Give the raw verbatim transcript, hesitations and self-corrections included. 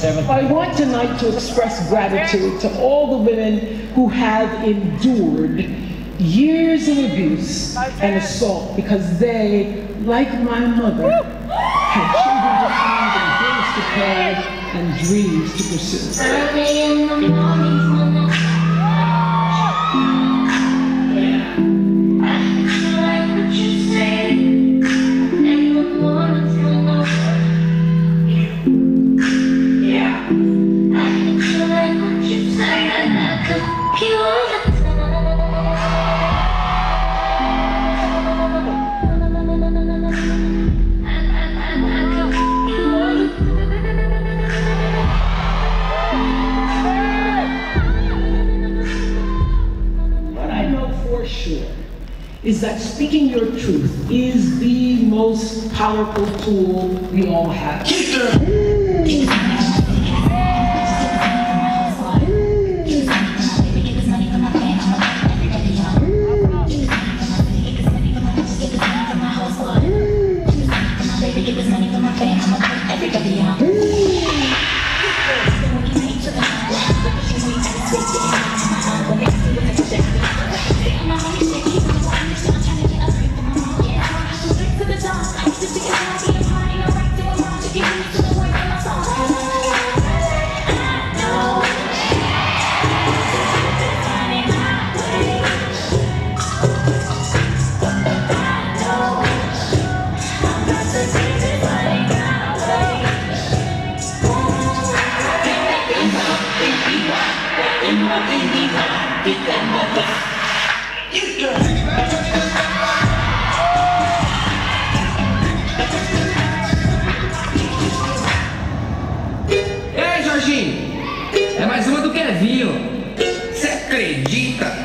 I want tonight to express gratitude to all the women who have endured years of abuse and assault because they, like my mother, had children to feed and bills to pay and dreams to pursue. Early in the mornings when I is that speaking your truth is the most powerful tool we all have. Ei, Jorginho! É mais uma do Kevinho. Você acredita?